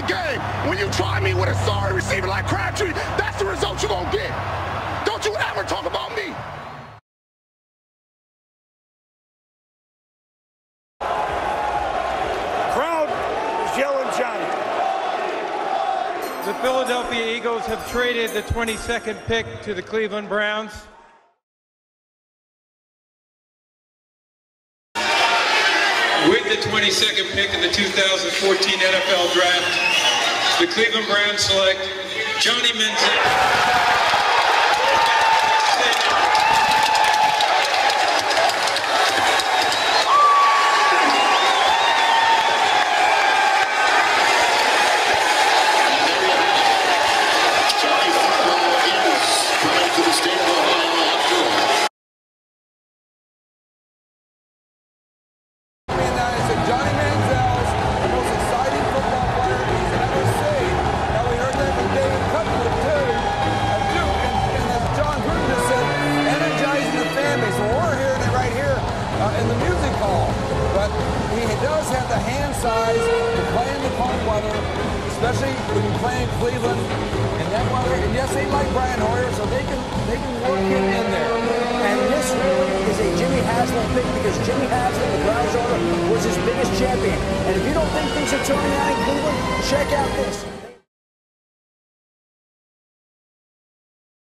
game. When you try me with a sorry receiver like Crabtree, that's the result you're going to get. Don't you ever talk about me. Crowd is yelling Johnny. The Philadelphia Eagles have traded the 22nd pick to the Cleveland Browns. With the 22nd pick in the 2014 NFL Draft, the Cleveland Browns select Johnny Manziel. Johnny Manziel's the most exciting football player he's ever seen. Now we heard that from David Cutler too, at Duke, and as John Gruden just said, energizing the fan base. Well, we're hearing it right here in the music hall. But he does have the hand size to play in the cold weather, especially when you play in Cleveland in that weather. And yes, they like Brian Hoyer, so they can work him in there. And this really is a Jimmy Haslam pick because Jimmy Haslam, the Browns owner, was his biggest champion. And if you don't think things are turning out in Cleveland, check out this.